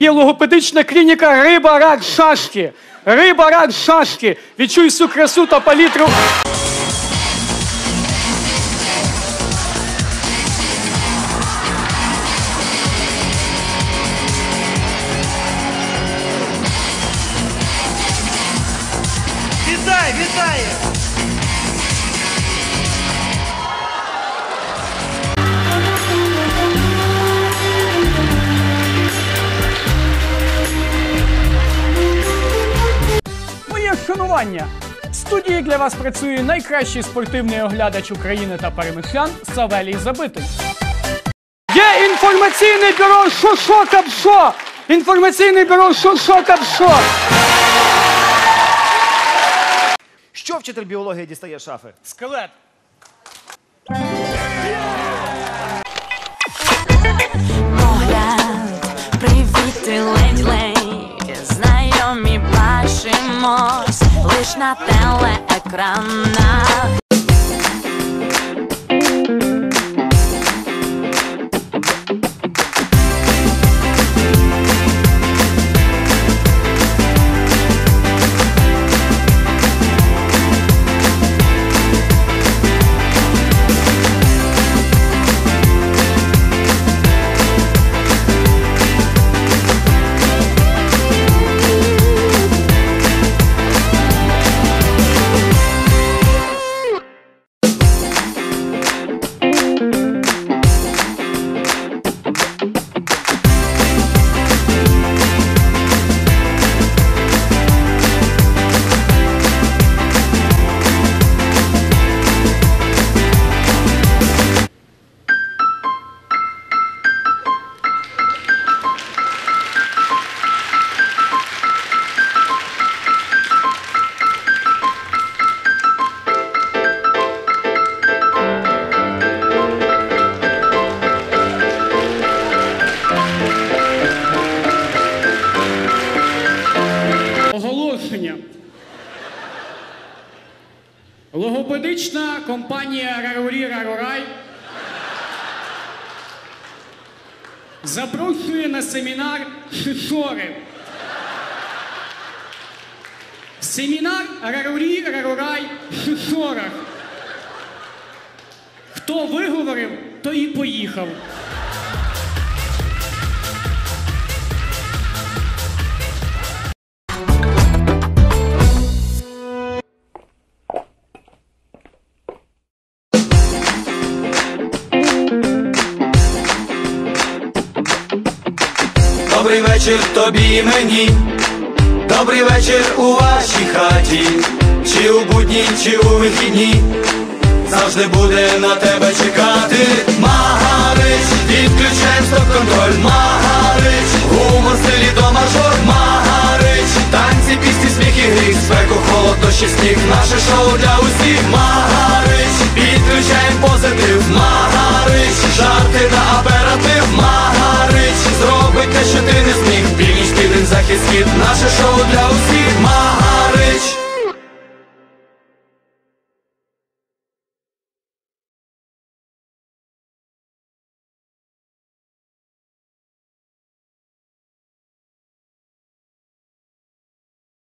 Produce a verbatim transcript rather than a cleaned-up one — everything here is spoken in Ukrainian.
Є логопедична клініка «Риба, рак, шашки». «Риба, рак, шашки». Відчуй всю красу та палітру. Вітай, вітай! Моє шанування! В студії для вас працює найкращий спортивний оглядач України та перемишлян Савелій Забитий. Є інформаційне бюро «Шо-шо-кап-шо». Інформаційне бюро «Шо-шо-кап-шо». Що вчитель біології дістає з шафи? Скелет. Погляд, привіти, ледь-ледь, знайомі бачимось лиш на телеекранах. Оголошення. Логопедична компанія «Рарурі Рарурай» запрошує на семінар «Шишори». Семінар «Рарурі Рарурай Шишорах». Хто виговорив, той і поїхав. Добрий вечір тобі і мені, добрий вечір у вашій хаті, чи у будні, чи у вихідні, завжди буде на тебе чекати. Магарич, відключаєм стоп-контроль. Магарич, гумор, стилі до мажор. Магарич, танці, пісні, сміх і гріх, спеку, холод, дощ і сніг, наше шоу для усіх. Магарич, відключаєм позитив. Магарич, жарти та оператив. Магарич, зробить те, що ти не зміг. Північ, південь, захід, схід, наше шоу для усіх.